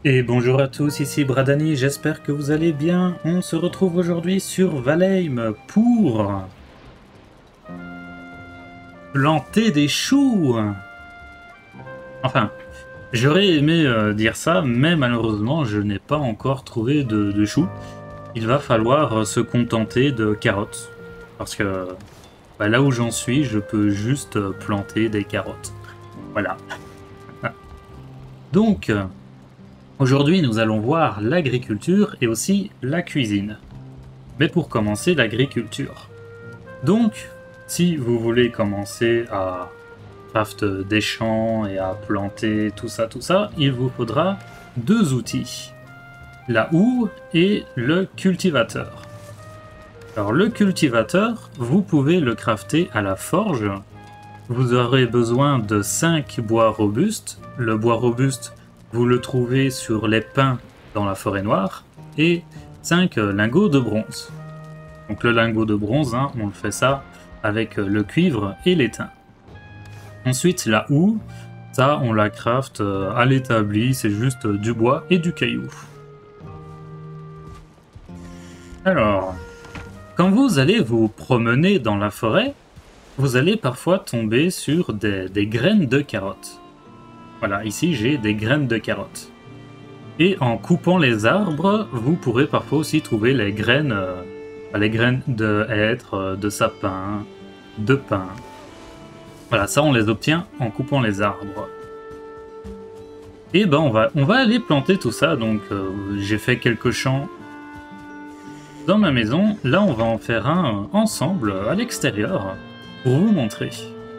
Et bonjour à tous, ici Bradani, j'espère que vous allez bien. On se retrouve aujourd'hui sur Valheim pour planter des choux. Enfin, j'aurais aimé dire ça, mais malheureusement je n'ai pas encore trouvé de choux. Il va falloir se contenter de carottes. Parce que là où j'en suis, je peux juste planter des carottes. Voilà. Donc, aujourd'hui nous allons voir l'agriculture et aussi la cuisine. Mais pour commencer, l'agriculture. Donc, si vous voulez commencer à craft des champs et à planter tout ça, il vous faudra deux outils. La houe et le cultivateur. Alors le cultivateur, vous pouvez le crafter à la forge. Vous aurez besoin de 5 bois robustes. Le bois robuste, vous le trouvez sur les pins dans la forêt noire. Et 5 lingots de bronze. Donc le lingot de bronze, on le fait ça avec le cuivre et l'étain. Ensuite la houe, ça on la craft à l'établi, c'est juste du bois et du caillou. Alors, quand vous allez vous promener dans la forêt, vous allez parfois tomber sur des graines de carottes. Voilà, ici j'ai des graines de carottes. Et en coupant les arbres, vous pourrez parfois aussi trouver les graines de hêtre, de sapin, de pin. Voilà, ça on les obtient en coupant les arbres. Et ben on va aller planter tout ça, donc j'ai fait quelques champs dans ma maison. Là on va en faire un ensemble à l'extérieur pour vous montrer.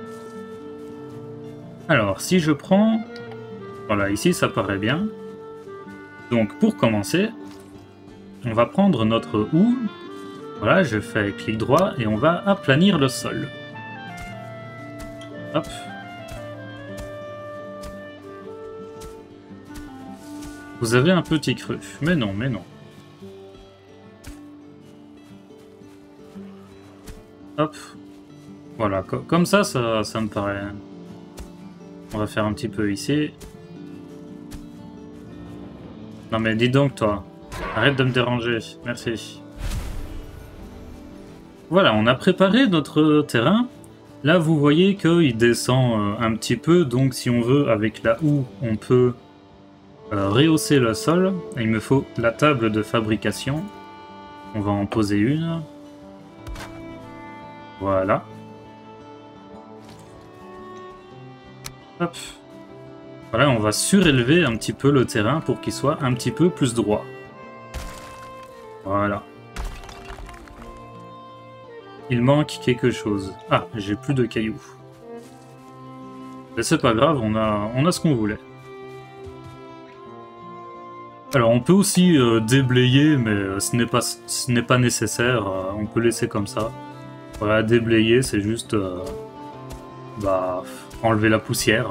Alors si je prends... Voilà, ici ça paraît bien. Donc pour commencer, on va prendre notre houe. Voilà, je fais clic droit et on va aplanir le sol. Hop. Vous avez un petit creux. Mais non, mais non. Hop. Voilà, comme ça me paraît... On va faire un petit peu ici. Non mais dis donc toi. Arrête de me déranger. Merci. Voilà, on a préparé notre terrain. Là, vous voyez qu'il descend un petit peu, donc si on veut, avec la houe, on peut rehausser le sol. Il me faut la table de fabrication. On va en poser une. Voilà. Hop. Voilà, on va surélever un petit peu le terrain pour qu'il soit un petit peu plus droit. Voilà. Il manque quelque chose. Ah, j'ai plus de cailloux. Mais c'est pas grave, on a ce qu'on voulait. Alors on peut aussi déblayer, mais ce n'est pas nécessaire. On peut laisser comme ça. Voilà, déblayer, c'est juste enlever la poussière.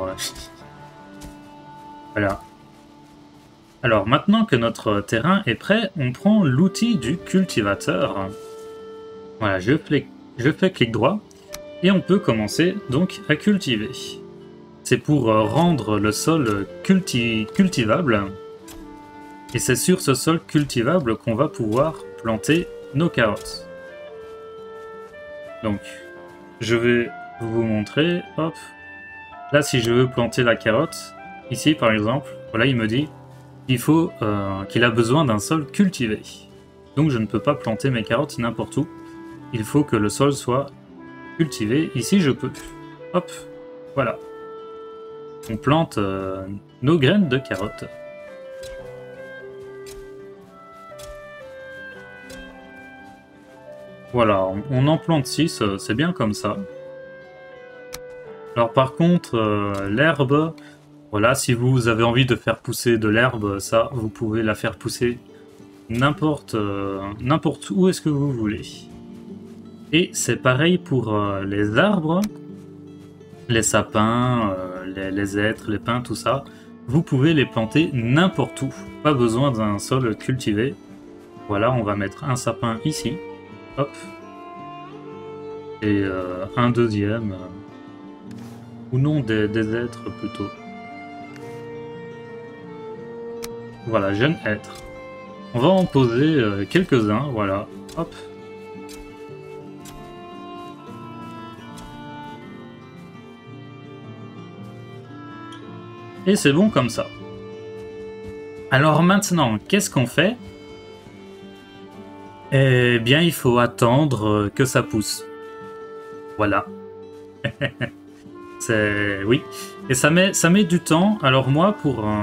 Voilà. Alors maintenant que notre terrain est prêt, on prend l'outil du cultivateur. Voilà, je fais clic droit et on peut commencer donc à cultiver. C'est pour rendre le sol cultivable. Et c'est sur ce sol cultivable qu'on va pouvoir planter nos carottes. Donc, je vais vous montrer. Hop. Là, si je veux planter la carotte, ici par exemple, voilà, il me dit qu'il a besoin d'un sol cultivé. Donc je ne peux pas planter mes carottes n'importe où. Il faut que le sol soit cultivé. Ici, je peux. Hop, voilà. On plante nos graines de carottes. Voilà, on en plante 6, c'est bien comme ça. Alors par contre, l'herbe, voilà, si vous avez envie de faire pousser de l'herbe, ça, vous pouvez la faire pousser n'importe où est-ce que vous voulez. Et c'est pareil pour les arbres, les sapins, les hêtres, les pins, tout ça. Vous pouvez les planter n'importe où. Pas besoin d'un sol cultivé. Voilà, on va mettre un sapin ici. Hop. Et un deuxième. Ou non, des êtres plutôt. Voilà, jeune être. On va en poser quelques-uns, voilà. Hop. Et c'est bon comme ça. Alors maintenant, qu'est-ce qu'on fait? Eh bien, il faut attendre que ça pousse. Voilà. Oui. Et ça met du temps. Alors moi,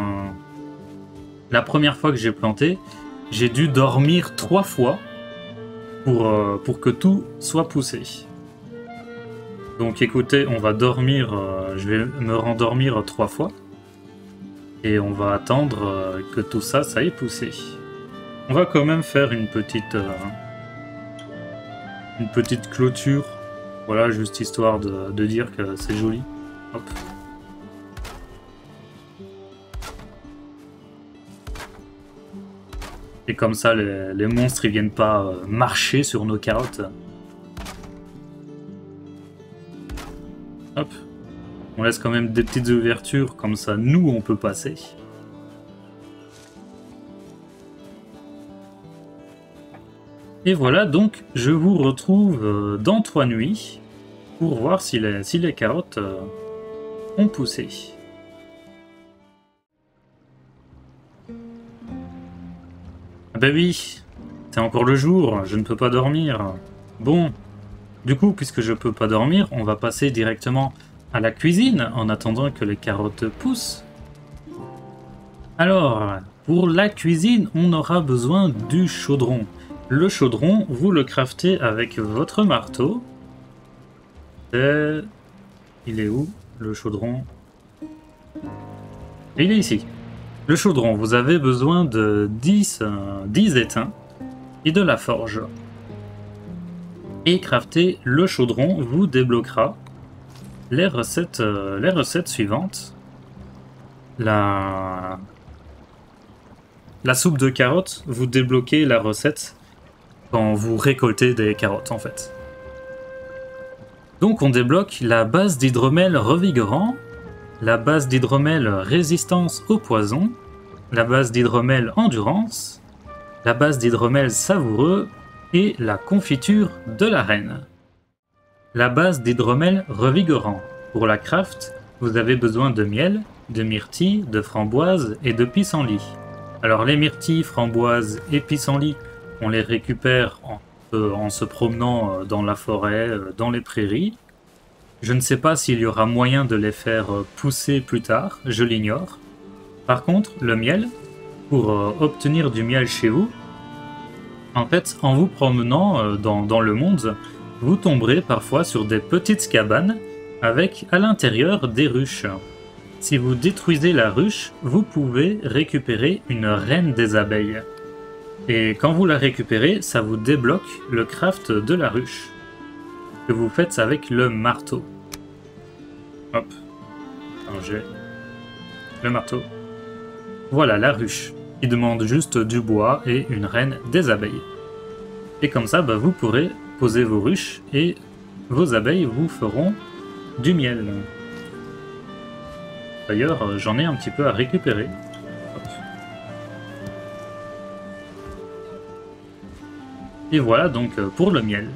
la première fois que j'ai planté, j'ai dû dormir 3 fois pour que tout soit poussé. Donc écoutez, on va dormir, je vais me rendormir 3 fois. Et on va attendre que tout ça ait poussé. On va quand même faire une petite clôture. Voilà, juste histoire de dire que c'est joli. Hop. Et comme ça, les monstres ils viennent pas marcher sur nos carottes. Hop. On laisse quand même des petites ouvertures, comme ça nous on peut passer. Et voilà, donc je vous retrouve dans 3 nuits pour voir si les carottes ont poussé. Ah bah oui, c'est encore le jour, je ne peux pas dormir. Bon, du coup, puisque je peux pas dormir, on va passer directement à la cuisine en attendant que les carottes poussent. Alors, pour la cuisine, on aura besoin du chaudron. Le chaudron, vous le craftez avec votre marteau. Il est où, le chaudron? Il est ici. Le chaudron, vous avez besoin de 10 étains et de la forge. Et crafter le chaudron vous débloquera les recettes suivantes. La soupe de carottes, vous débloquez la recette quand vous récoltez des carottes en fait. Donc on débloque la base d'hydromel revigorant, la base d'hydromel résistance au poison, la base d'hydromel endurance, la base d'hydromel savoureux et la confiture de la reine. La base d'hydromel revigorant. Pour la craft, vous avez besoin de miel, de myrtille, de framboise et de pissenlit. Alors les myrtilles, framboises et pissenlit, on les récupère en se promenant dans la forêt, dans les prairies. Je ne sais pas s'il y aura moyen de les faire pousser plus tard, je l'ignore. Par contre, le miel, pour obtenir du miel chez vous, en fait, en vous promenant dans le monde, vous tomberez parfois sur des petites cabanes avec à l'intérieur des ruches. Si vous détruisez la ruche, vous pouvez récupérer une reine des abeilles. Et quand vous la récupérez, ça vous débloque le craft de la ruche, que vous faites avec le marteau. Hop. Alors j'ai le marteau. Voilà la ruche, qui demande juste du bois et une reine des abeilles. Et comme ça, vous pourrez poser vos ruches et vos abeilles vous feront du miel. D'ailleurs, j'en ai un petit peu à récupérer. Hop. Et voilà donc pour le miel.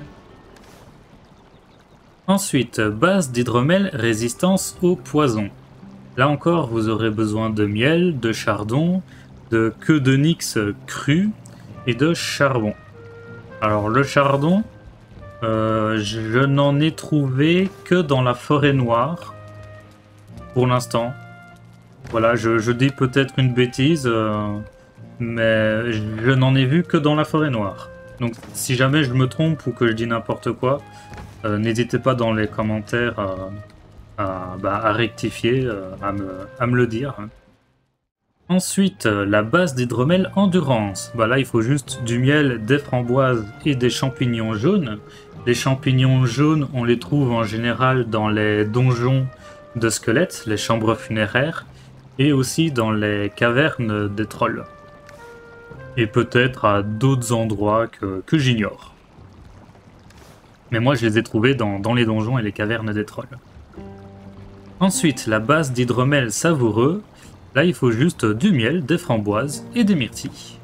Ensuite, base d'hydromel résistance au poison. Là encore, vous aurez besoin de miel, de chardon, de queue de nix crue et de charbon. Alors le chardon, je n'en ai trouvé que dans la forêt noire pour l'instant. Voilà, je dis peut-être une bêtise, mais je n'en ai vu que dans la forêt noire. Donc si jamais je me trompe ou que je dis n'importe quoi, n'hésitez pas dans les commentaires à rectifier, à me le dire. Ensuite, la base d'hydromel endurance. Là, il faut juste du miel, des framboises et des champignons jaunes. Les champignons jaunes, on les trouve en général dans les donjons de squelettes, les chambres funéraires, et aussi dans les cavernes des trolls. Et peut-être à d'autres endroits que j'ignore. Mais moi, je les ai trouvés dans les donjons et les cavernes des trolls. Ensuite, la base d'hydromel savoureux. Là, il faut juste du miel, des framboises et des myrtilles.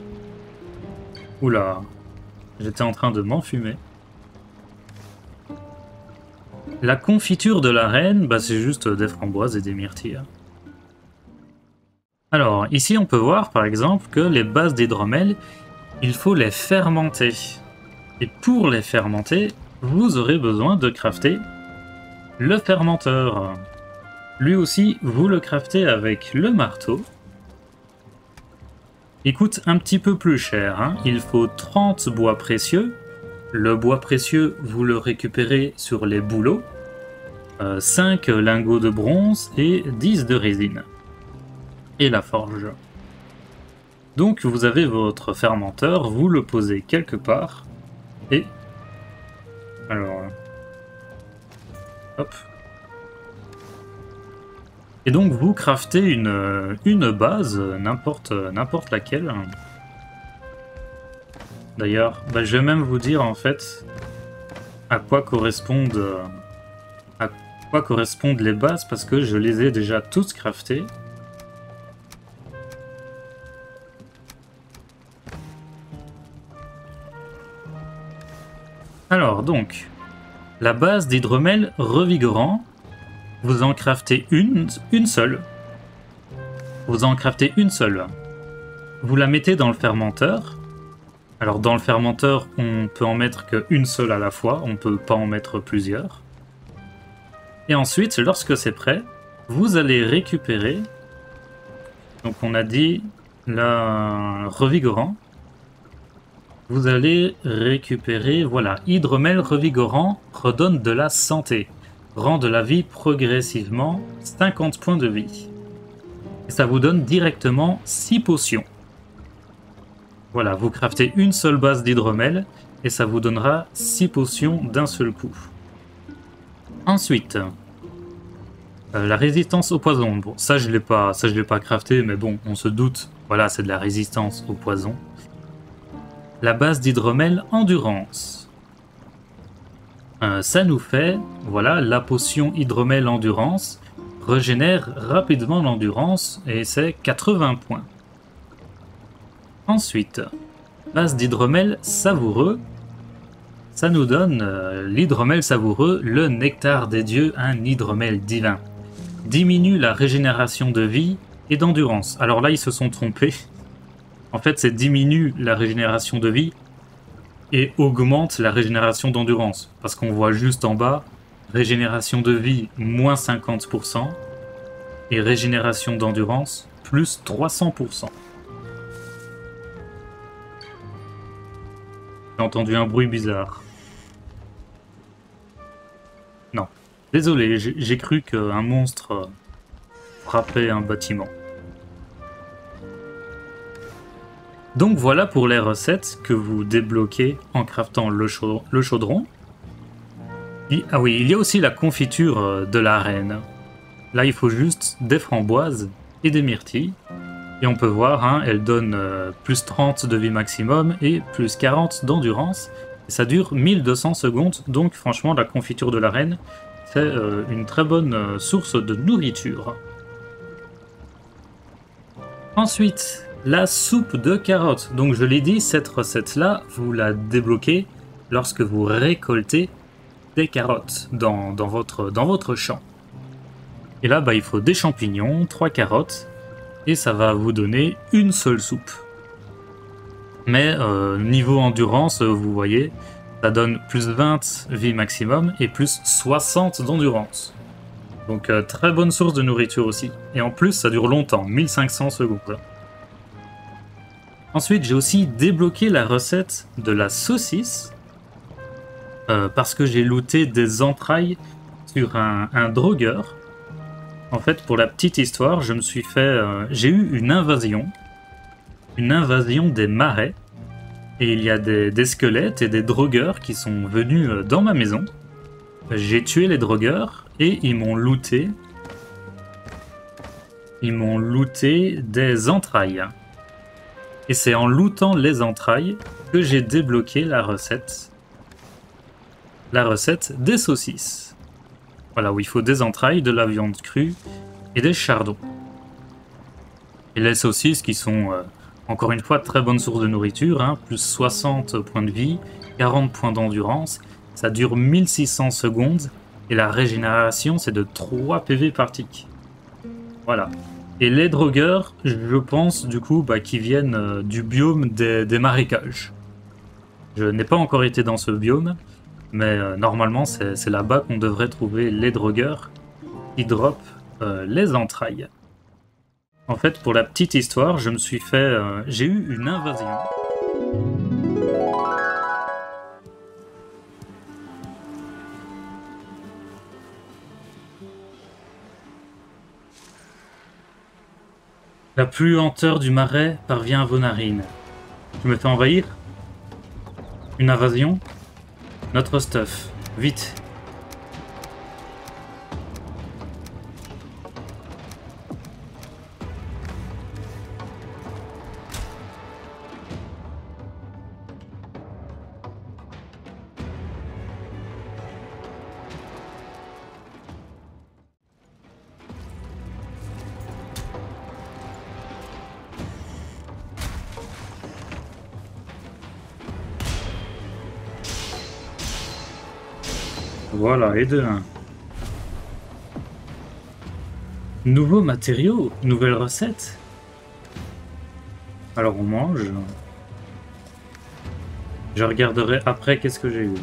Oula, j'étais en train de m'enfumer. La confiture de la reine, bah, c'est juste des framboises et des myrtilles. Alors, ici, on peut voir, par exemple, que les bases d'hydromel, il faut les fermenter. Et pour les fermenter, vous aurez besoin de crafter le fermenteur. Lui aussi, vous le craftez avec le marteau. Il coûte un petit peu plus cher, hein. Il faut 30 bois précieux. Le bois précieux, vous le récupérez sur les bouleaux. 5 lingots de bronze et 10 de résine. Et la forge. Donc vous avez votre fermenteur, vous le posez quelque part. Et... alors... hop. Et donc vous craftez une base, n'importe laquelle. D'ailleurs, bah, je vais même vous dire en fait à quoi correspondent les bases parce que je les ai déjà tous craftées. Alors donc, la base d'hydromel revigorant, vous en craftez une seule. Vous en craftez une seule. Vous la mettez dans le fermenteur. Alors dans le fermenteur, on peut en mettre qu'une seule à la fois, on peut pas en mettre plusieurs. Et ensuite, lorsque c'est prêt, vous allez récupérer, donc on a dit la revigorant, vous allez récupérer, voilà, hydromel revigorant redonne de la santé, rend de la vie progressivement 50 points de vie. Et ça vous donne directement 6 potions. Voilà, vous craftez une seule base d'hydromel et ça vous donnera 6 potions d'un seul coup. Ensuite, la résistance au poison. Bon, ça je l'ai pas crafté, mais bon, on se doute. Voilà, c'est de la résistance au poison. La base d'hydromel endurance. Ça nous fait, voilà, la potion hydromel endurance régénère rapidement l'endurance et c'est 80 points. Ensuite, base d'hydromel savoureux. Ça nous donne l'hydromel savoureux, le nectar des dieux, un hydromel divin. Diminue la régénération de vie et d'endurance. Alors là, ils se sont trompés. En fait, c'est diminue la régénération de vie et augmente la régénération d'endurance. Parce qu'on voit juste en bas, régénération de vie, moins 50%, et régénération d'endurance, plus 300%. J'ai entendu un bruit bizarre. Non. Désolé, j'ai cru qu'un monstre frappait un bâtiment. Donc voilà pour les recettes que vous débloquez en craftant le chaudron. Ah oui, il y a aussi la confiture de la reine. Là, il faut juste des framboises et des myrtilles. Et on peut voir, hein, elle donne plus 30 de vie maximum et plus 40 d'endurance. Et ça dure 1200 secondes, donc franchement, la confiture de la reine, c'est une très bonne source de nourriture. Ensuite, la soupe de carottes. Donc je l'ai dit, cette recette-là, vous la débloquez lorsque vous récoltez des carottes dans votre champ. Et là, bah, il faut des champignons, 3 carottes, et ça va vous donner une seule soupe. Mais niveau endurance, vous voyez, ça donne plus 20 vie maximum et plus 60 d'endurance. Donc très bonne source de nourriture aussi. Et en plus, ça dure longtemps, 1500 secondes. Ensuite, j'ai aussi débloqué la recette de la saucisse. Parce que j'ai looté des entrailles sur un drogueur. En fait, pour la petite histoire, je me suis fait... j'ai eu une invasion des marais. Et il y a des squelettes et des drogueurs qui sont venus dans ma maison. J'ai tué les drogueurs et ils m'ont looté. Ils m'ont looté des entrailles. Et c'est en lootant les entrailles que j'ai débloqué la recette. La recette des saucisses. Voilà, où il faut des entrailles, de la viande crue et des chardons. Et les saucisses qui sont, encore une fois, très bonnes sources de nourriture, hein, plus 60 points de vie, 40 points d'endurance, ça dure 1600 secondes, et la régénération c'est de 3 PV par tick. Voilà. Et les drogueurs, je pense du coup qu'ils viennent du biome des marécages. Je n'ai pas encore été dans ce biome, mais normalement c'est là-bas qu'on devrait trouver les drogueurs qui dropent les entrailles. En fait, pour la petite histoire, je me suis fait... j'ai eu une invasion. La puanteur du marais parvient à vos narines. Je me fais envahir? Une invasion? Notre stuff. Vite. Voilà, et de 1. Nouveaux matériaux, nouvelle recette. Alors on mange. Je regarderai après qu'est-ce que j'ai eu.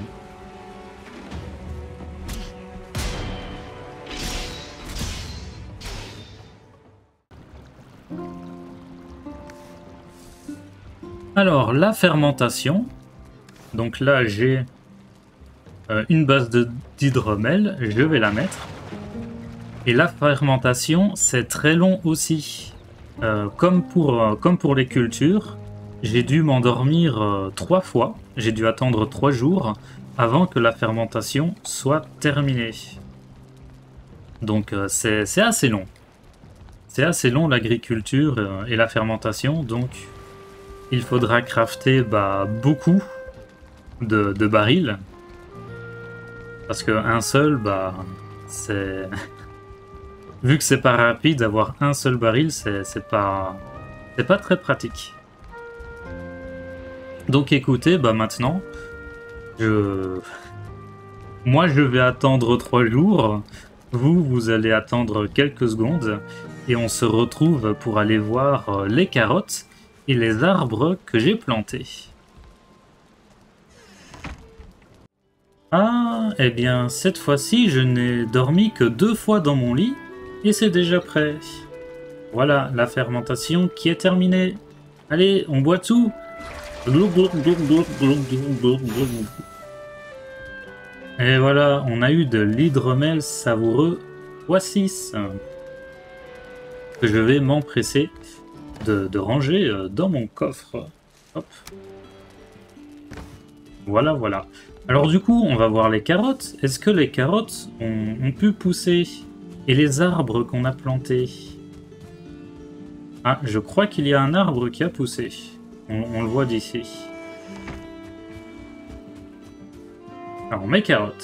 Alors la fermentation. Donc là j'ai une base d'hydromel, je vais la mettre. Et la fermentation, c'est très long aussi. Comme pour les cultures, j'ai dû m'endormir 3 fois. J'ai dû attendre 3 jours avant que la fermentation soit terminée. Donc c'est assez long. C'est assez long l'agriculture et la fermentation, donc il faudra crafter beaucoup de barils. Parce qu'un seul, c'est... Vu que c'est pas rapide, avoir un seul baril, c'est pas très pratique. Donc écoutez, maintenant, moi je vais attendre 3 jours, vous allez attendre quelques secondes, et on se retrouve pour aller voir les carottes et les arbres que j'ai plantés. Ah, eh bien, cette fois-ci, je n'ai dormi que 2 fois dans mon lit, et c'est déjà prêt. Voilà, la fermentation qui est terminée. Allez, on boit tout. Et voilà, on a eu de l'hydromel savoureux x6, que je vais m'empresser de ranger dans mon coffre. Hop. Voilà, voilà. Alors du coup, on va voir les carottes. Est-ce que les carottes ont pu pousser? Et les arbres qu'on a plantés? Ah, je crois qu'il y a un arbre qui a poussé. On le voit d'ici. Alors, mes carottes.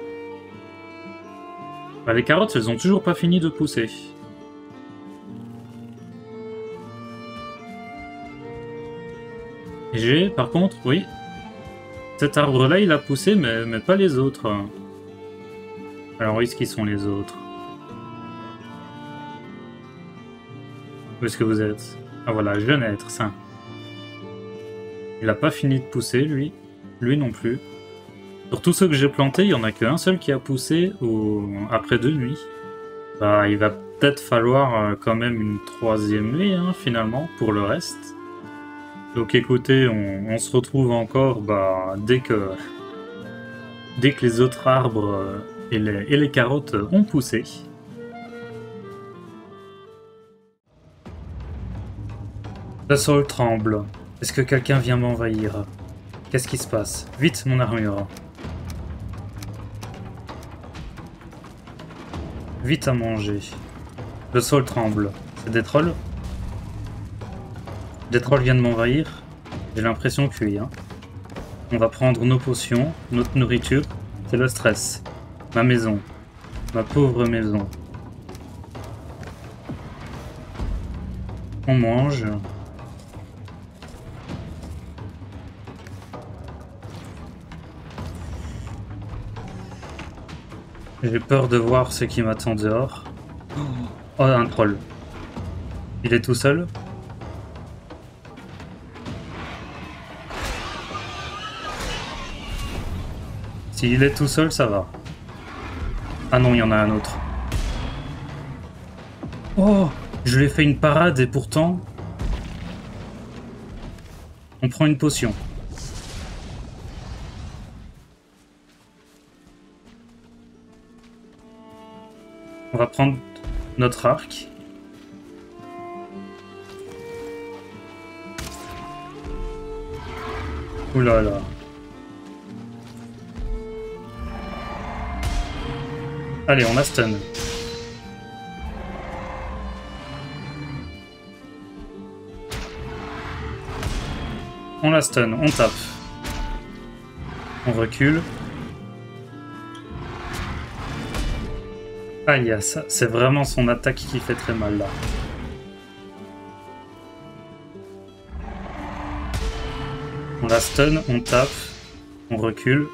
Les carottes, elles ont toujours pas fini de pousser. J'ai, par contre, oui... Cet arbre-là, il a poussé, mais pas les autres. Alors, où est-ce qu'ils sont les autres? Où est-ce que vous êtes? Ah voilà, jeune être, sain. Il a pas fini de pousser, lui. Lui non plus. Sur tous ceux que j'ai plantés, il n'y en a qu'un seul qui a poussé après 2 nuits. Il va peut-être falloir quand même une 3e nuit, hein, finalement, pour le reste. Donc écoutez, on se retrouve encore dès que les autres arbres et les carottes ont poussé. Le sol tremble. Est-ce que quelqu'un vient m'envahir? Qu'est-ce qui se passe? Vite, mon armure. Vite à manger. Le sol tremble. C'est des trolls? Des trolls viennent m'envahir. J'ai l'impression que oui. Hein. On va prendre nos potions, notre nourriture. C'est le stress. Ma maison. Ma pauvre maison. On mange. J'ai peur de voir ce qui m'attend dehors. Oh, un troll. Il est tout seul? S'il est tout seul, ça va. Ah non, il y en a un autre. Oh, je lui ai fait une parade et pourtant... On prend une potion. On va prendre notre arc. Ouh là là. Allez, on la stun. On la stun, on tape. On recule. Aïe, ça, c'est vraiment son attaque qui fait très mal là. On la stun, on tape, on recule.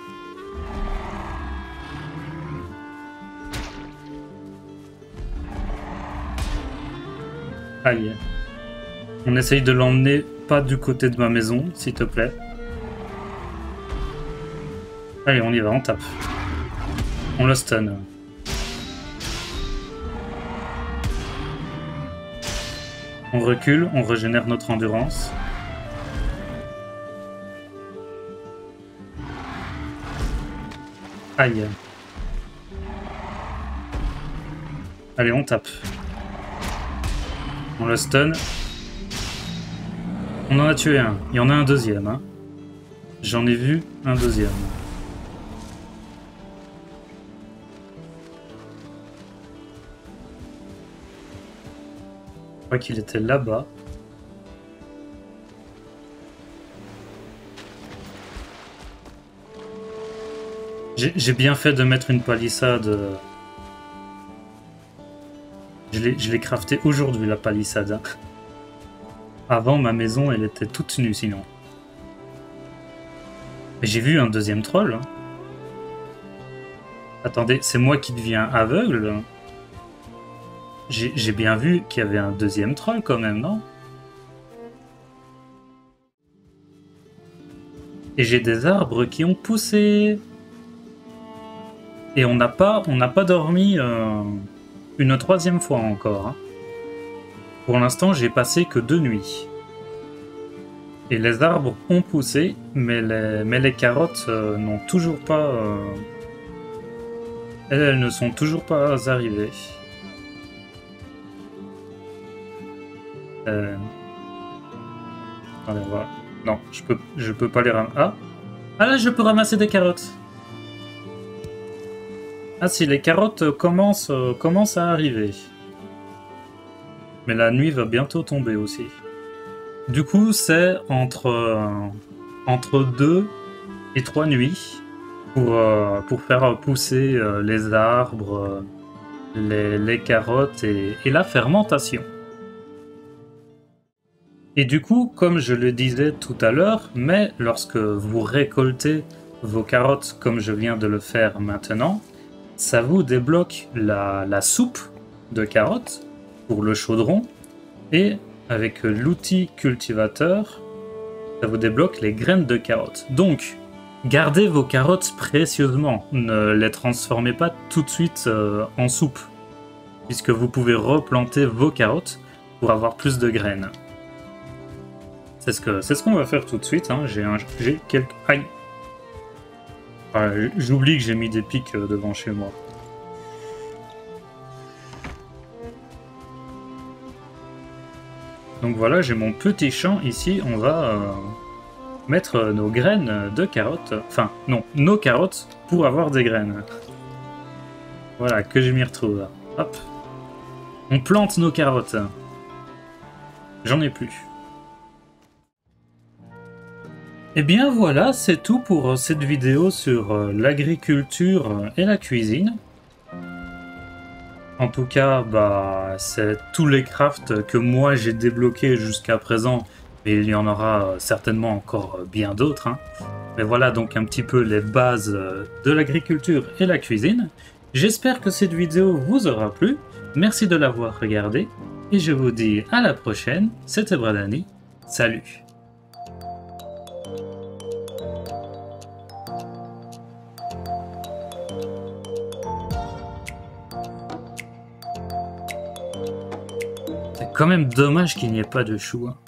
Aïe. On essaye de l'emmener pas du côté de ma maison, s'il te plaît. Allez, on y va, on tape. On le stun. On recule, on régénère notre endurance. Aïe. Allez, on tape. On le stun. On en a tué un. Il y en a un deuxième. Hein. J'en ai vu un deuxième. Je crois qu'il était là-bas. J'ai bien fait de mettre une palissade. Je l'ai crafté aujourd'hui, la palissade. Hein. Avant, ma maison, elle était toute nue, sinon. Mais j'ai vu un deuxième troll. Hein. Attendez, c'est moi qui deviens aveugle? J'ai bien vu qu'il y avait un deuxième troll, quand même, non? Et j'ai des arbres qui ont poussé. Et on n'a pas dormi une troisième fois encore. Hein. Pour l'instant, j'ai passé que 2 nuits. Et les arbres ont poussé, mais les carottes n'ont toujours pas... elles ne sont toujours pas arrivées. Attendez, on va... Non, je peux pas les ramasser. Ah là, je peux ramasser des carottes. Ah si, les carottes commencent à arriver. Mais la nuit va bientôt tomber aussi. Du coup, c'est entre 2 et 3 nuits pour faire pousser les arbres, les carottes et la fermentation. Et du coup, comme je le disais tout à l'heure, mais lorsque vous récoltez vos carottes comme je viens de le faire maintenant, ça vous débloque la soupe de carottes pour le chaudron et avec l'outil cultivateur, ça vous débloque les graines de carottes. Donc, gardez vos carottes précieusement, ne les transformez pas tout de suite en soupe, puisque vous pouvez replanter vos carottes pour avoir plus de graines. C'est ce qu'on va faire tout de suite. Hein. J'ai quelques... Aïe. J'oublie que j'ai mis des pics devant chez moi. Donc voilà, j'ai mon petit champ ici. On va mettre nos graines de carottes. Enfin, non, nos carottes pour avoir des graines. Voilà, que je m'y retrouve. Hop. On plante nos carottes. J'en ai plus. Et bien voilà, c'est tout pour cette vidéo sur l'agriculture et la cuisine. En tout cas, bah, c'est tous les crafts que moi j'ai débloqués jusqu'à présent, mais il y en aura certainement encore bien d'autres, hein. Mais voilà donc un petit peu les bases de l'agriculture et la cuisine. J'espère que cette vidéo vous aura plu. Merci de l'avoir regardée et je vous dis à la prochaine. C'était Bradani. Salut! C'est quand même dommage qu'il n'y ait pas de choux, hein.